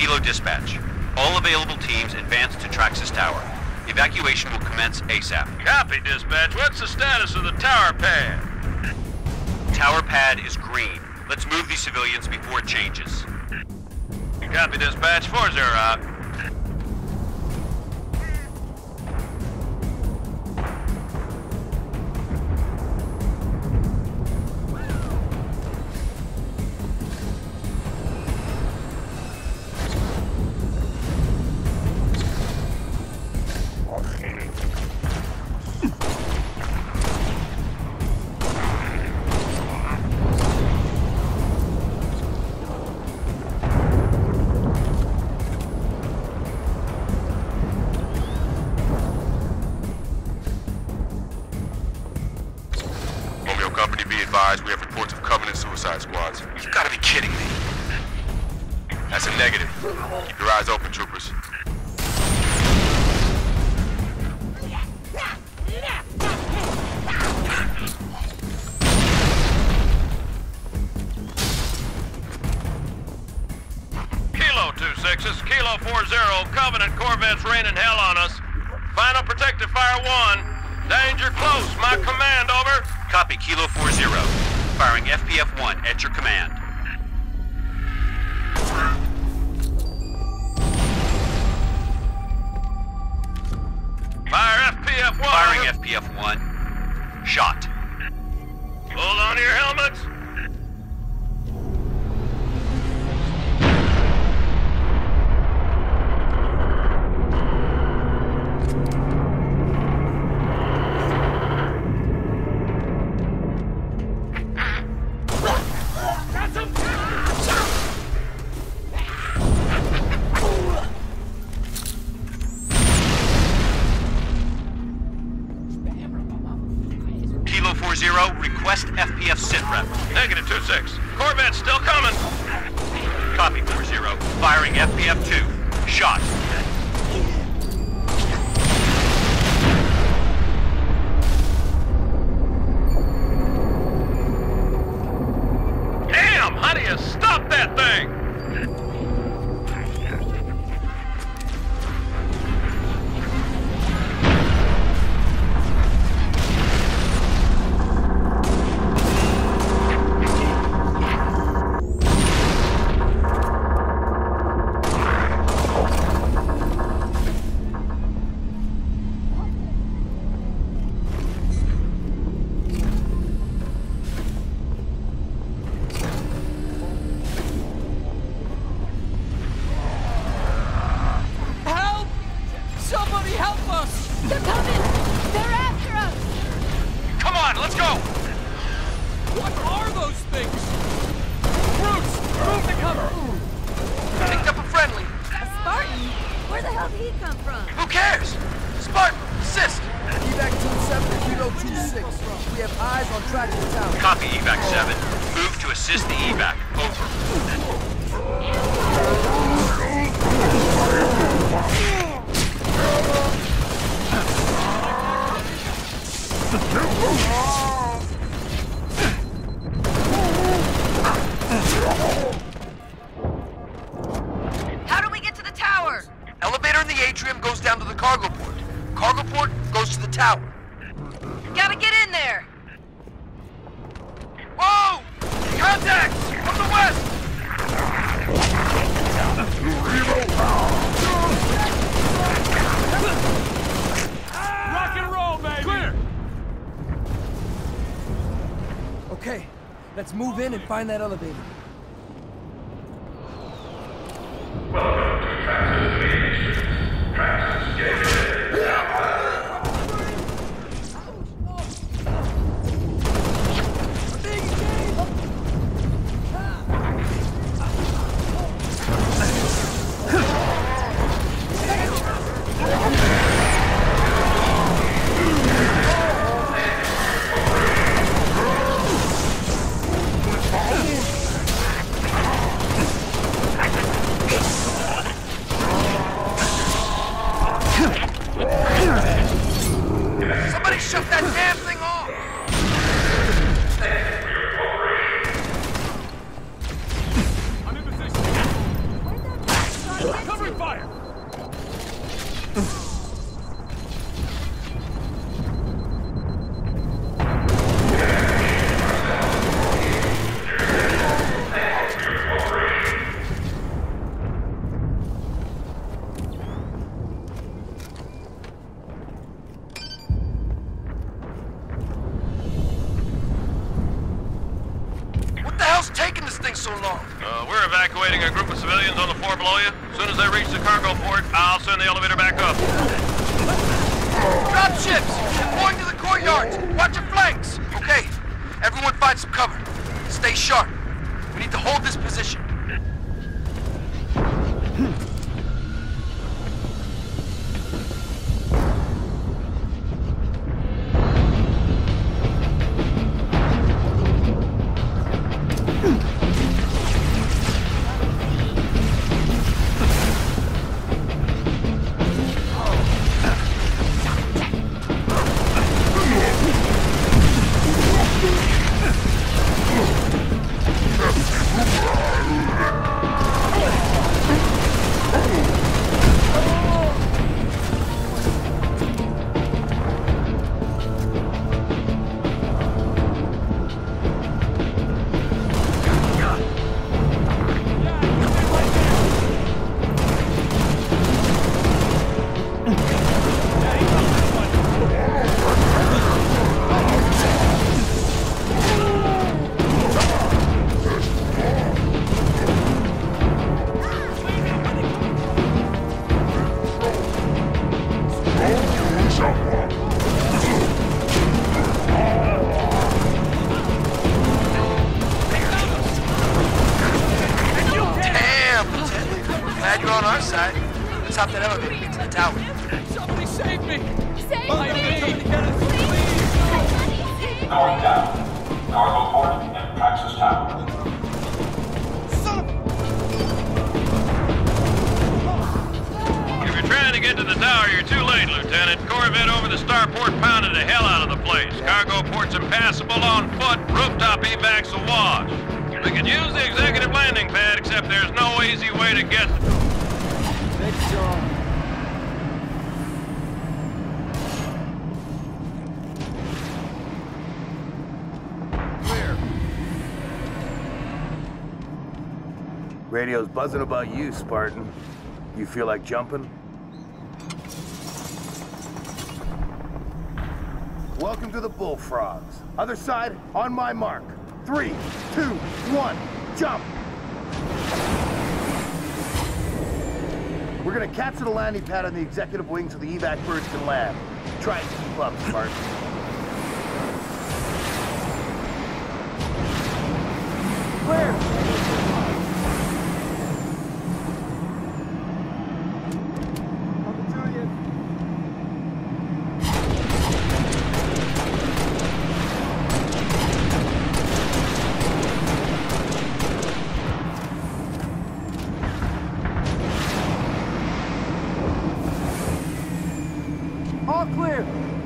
Kilo Dispatch. All available teams advance to Traxxas Tower. Evacuation will commence ASAP. Copy, Dispatch. What's the status of the tower pad? Tower pad is green. Let's move these civilians before it changes. Copy, Dispatch. 4-0 out. Company be advised, we have reports of Covenant suicide squads. You've got to be kidding me. That's a negative. Keep your eyes open, troopers. Kilo 2-6, Kilo 4-0, Covenant Corvettes raining hell on us. Final protective fire 1. Danger close, my command, over. Copy, Kilo 4-0. Firing FPF-1 at your command. Fire FPF-1. Firing FPF-1. Shot. Hold on to your helmets. Kilo 4-0, request FPF sitrep. Negative 2-6. Corvette's still coming. Copy 4-0. Firing FPF-2. Shot. Damn! How do you stop that thing? Somebody help us! They're coming! They're after us! Come on, let's go! What are those things? Brutes! Move to cover! Picked up a friendly. A Spartan? Where the hell did he come from? Who cares? Spartan, assist! Evac 2-7 to Kilo 2-6. We have eyes on Traxxas Tower. Copy, Evac 7. Move to assist the evac. Over. How do we get to the tower? Elevator in the atrium goes down to the cargo port. Cargo port goes to the tower. Gotta get in there! Whoa! Contact! From the west! Rock and roll, baby! Clear! Okay, let's move in and find that elevator. Welcome to Traxxas Main Street. Traxxas Gateway. this thing so long? We're evacuating a group of civilians on the floor below you. As soon as they reach the cargo port, I'll send the elevator back up. Drop ships! Going to the courtyards! Watch your flanks! Okay, everyone find some cover. Stay sharp. We need to hold this position. Glad you're on our side. Let's hop that elevator and get to the tower. Somebody save me! Save Behind me! me! Somebody get us, please! Going down. Cargo port and Praxis Tower. If you're trying to get to the tower, you're too late, Lieutenant. Corvette over the starport pounded the hell out of the place. Cargo port's impassable on foot. Rooftop evac's awash. We could use the executive landing pad, except there's no easy way to get... Radio's buzzing about you, Spartan. You feel like jumping? Welcome to the Bullfrogs. Other side, on my mark. 3, 2, 1, jump! We're gonna capture the landing pad on the executive wing so the evac birds can land. Try and keep up, Spartan. Clear! All clear!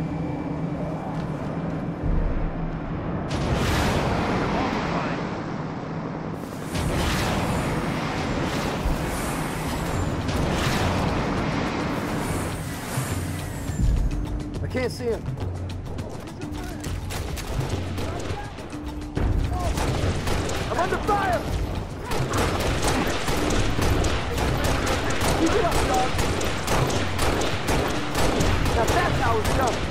I can't see him. I'm under fire! Keep it up, dog! Now that's how it's done.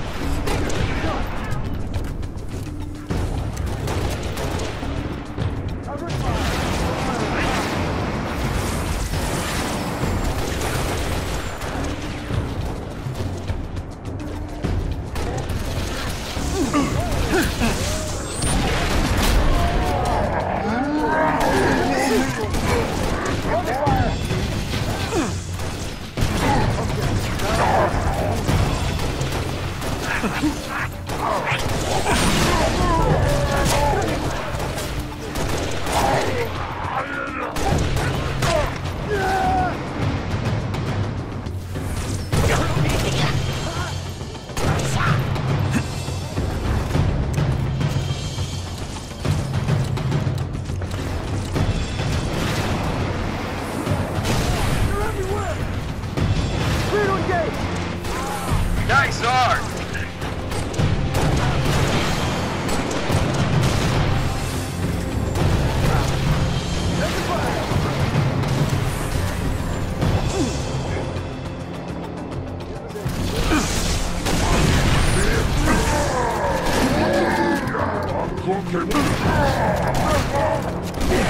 Nice art!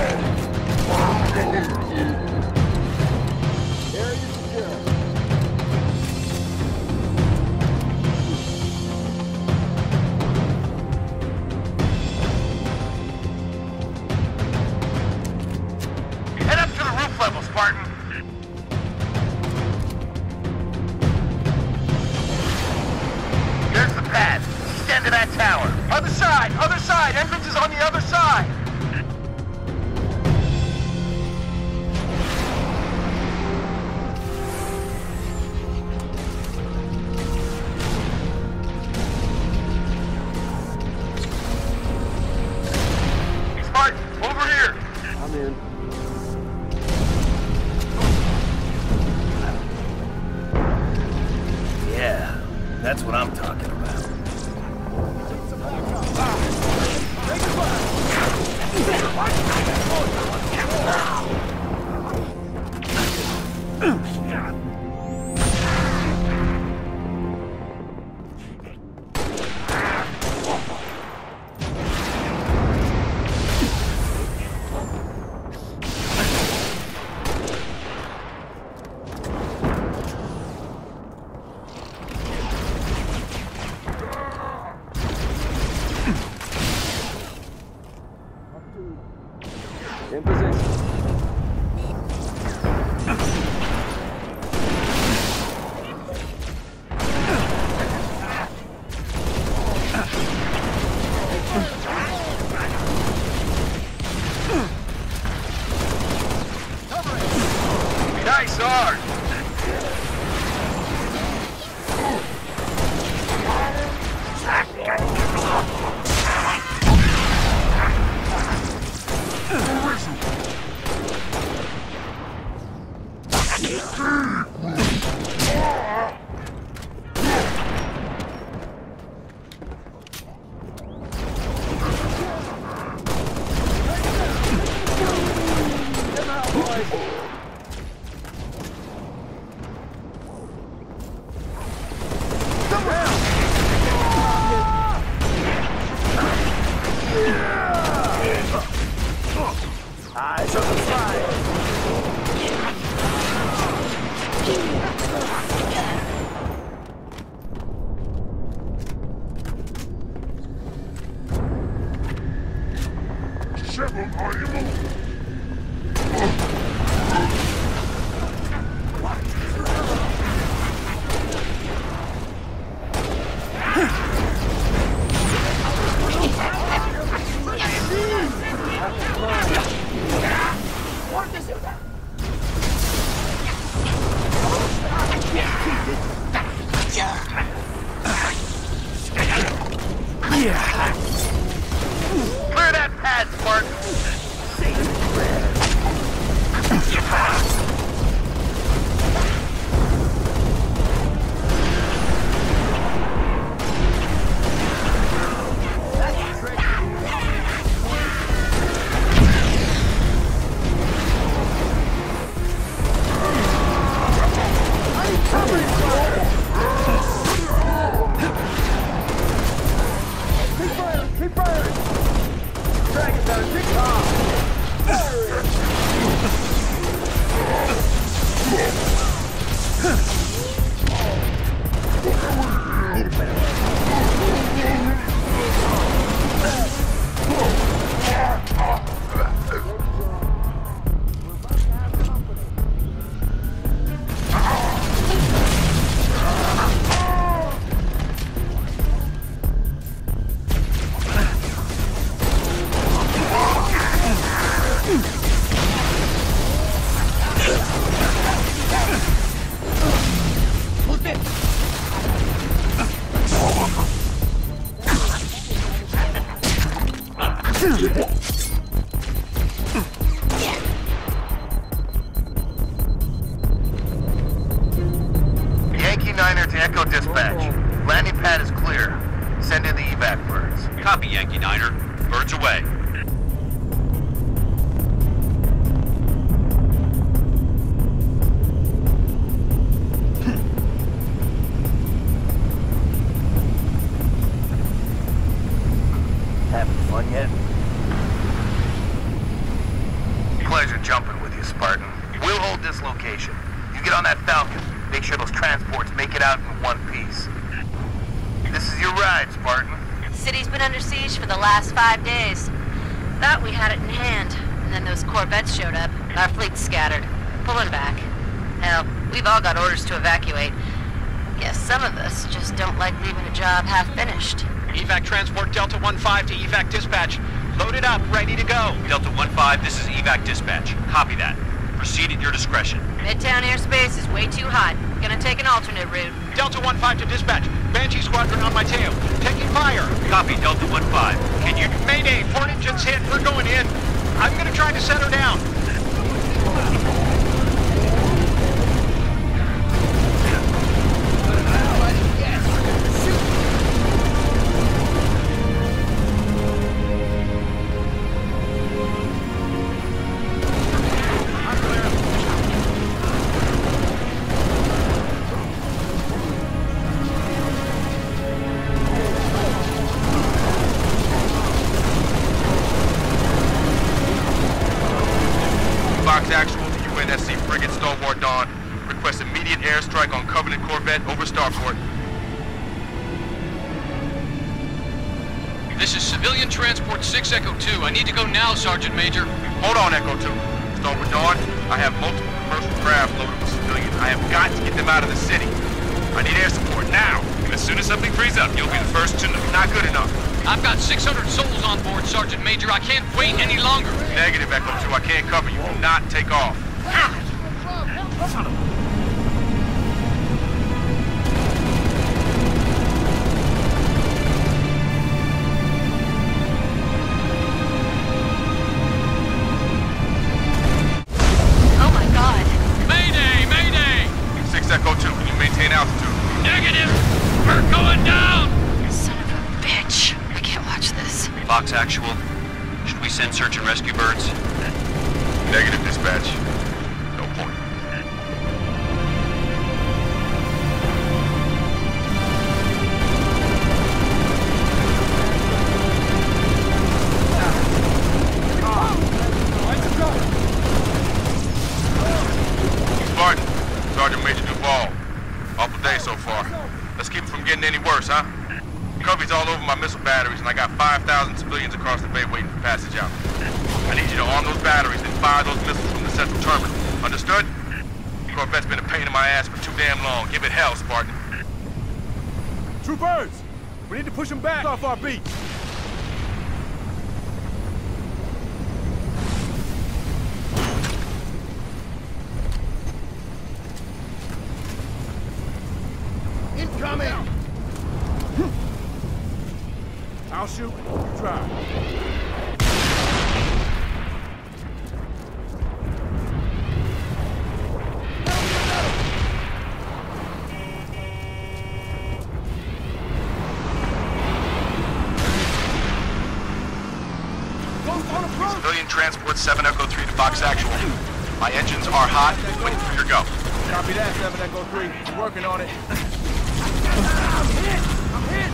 Head up to the roof level, Spartan. There's the pad. Stand to that tower. Other side! Other side! Entrance is on the other side! Hey, Spartan, over here! I'm in. Yeah, that's what I'm talking about. In position. Nice art! Eyes on the fire! Clear that pad, Spartan! Keep firing! Dragon's on a big Yankee 9er to Echo Dispatch. Landing pad is clear. Send in the evac birds. Copy, Yankee 9er. Birds away. Having fun yet? pleasure jumping with you, Spartan. We'll hold this location. You get on that Falcon. Make sure those transports make it out in one piece. This is your ride, Spartan. The city's been under siege for the last 5 days. Thought we had it in hand, and then those Corvettes showed up. Our fleet's scattered, pulling back. Hell, we've all got orders to evacuate. Guess some of us just don't like leaving a job half-finished. Evac transport Delta 1-5 to evac dispatch. Loaded up, ready to go. Delta 1-5, this is evac dispatch. Copy that. Proceed at your discretion. Midtown airspace is way too hot. Gonna take an alternate route. Delta 1-5 to dispatch. Banshee squadron on my tail. Taking fire. Copy, Delta 1-5. Can you... Mayday, port engine's hit. We're going in. I'm gonna try to set her down. Actual to UNSC frigate Stalwart Dawn. Request immediate airstrike on Covenant Corvette over Starport. This is civilian transport 6 Echo 2. I need to go now, Sergeant Major. Hold on, Echo 2. Stalwart Dawn, I have multiple commercial craft loaded with civilians. I have got to get them out of the city. I need air support now. And as soon as something frees up, you'll be the first to know. Not good enough. I've got 600 souls on board, Sergeant Major. I can't wait any longer. Negative, Echo 2. I can't cover you. Do not take off. Oh my god. Mayday! Mayday! 6 Echo 2, can you maintain altitude? Negative! We're going down! Son of a bitch. I can't watch this. Fox Actual. Should we send search and rescue birds? Negative, dispatch. No point. Spartan, Sergeant Major Duval. Awful day so far. Let's keep it from getting any worse, huh? Covey's all over my missile batteries, and I got 5,000 civilians across the bay waiting for passage out. I need you to arm those batteries and fire those missiles from the central terminal. Understood? Corvette's been a pain in my ass for too damn long. Give it hell, Spartan. Troopers! We need to push them back off our beach. Incoming! I'll shoot, you drive. Civilian transport 7 Echo 3 to Fox Actual. My engines are hot, waiting for your go. Copy that, 7 Echo 3. We're working on it. I'm hit! I'm hit!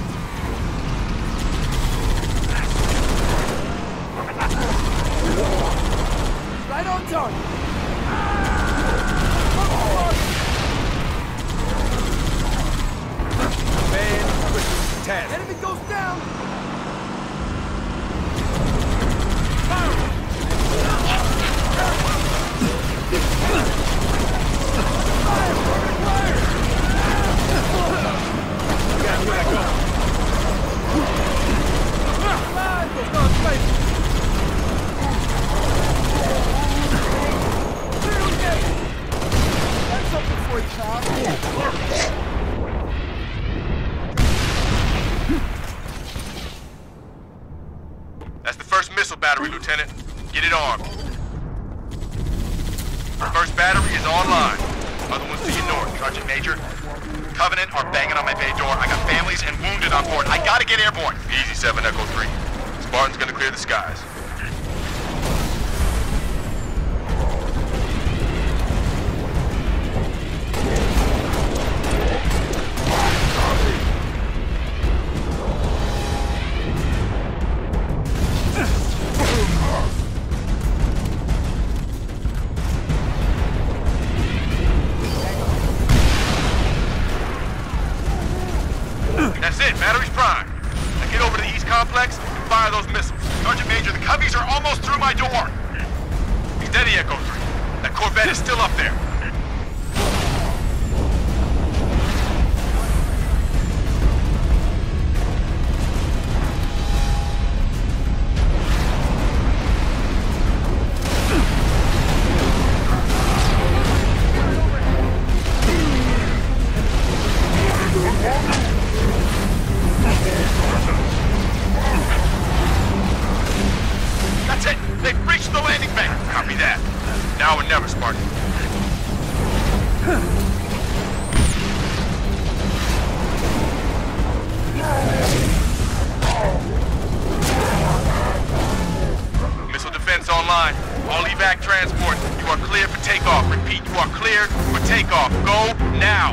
Right on target! Man, task. Enemy goes down! That's the first missile battery, Lieutenant. Get it armed. The first battery is online. Other ones to your north, Sergeant Major. Covenant are banging on my bay door. I got families and wounded on board. I gotta get airborne. Easy, 7 Echo 3. Spartan's gonna clear the skies. Sergeant Major, the Coveys are almost through my door. Steady, Echo 3. That Corvette is still up there. That's it! They've breached the landing bank! Copy that. Now or never, Spartan. Missile defense online. All evac transports, you are cleared for takeoff. Repeat, you are cleared for takeoff. Go now!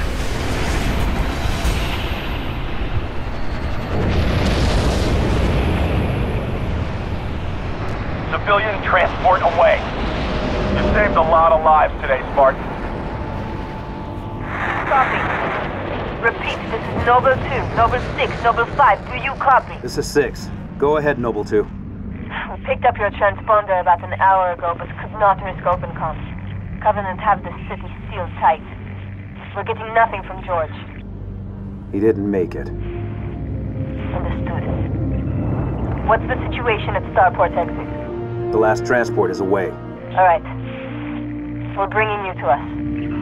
Civilian transport away. You saved a lot of lives today, Spartan. Copy. Repeat, this is Noble 2, Noble 6, Noble 5. Do you copy? This is 6. Go ahead, Noble 2. We picked up your transponder about an hour ago, but could not risk open comms. Covenant have the city sealed tight. We're getting nothing from George. He didn't make it. Understood. What's the situation at Starport exit? The last transport is away. All right. We're bringing you to us.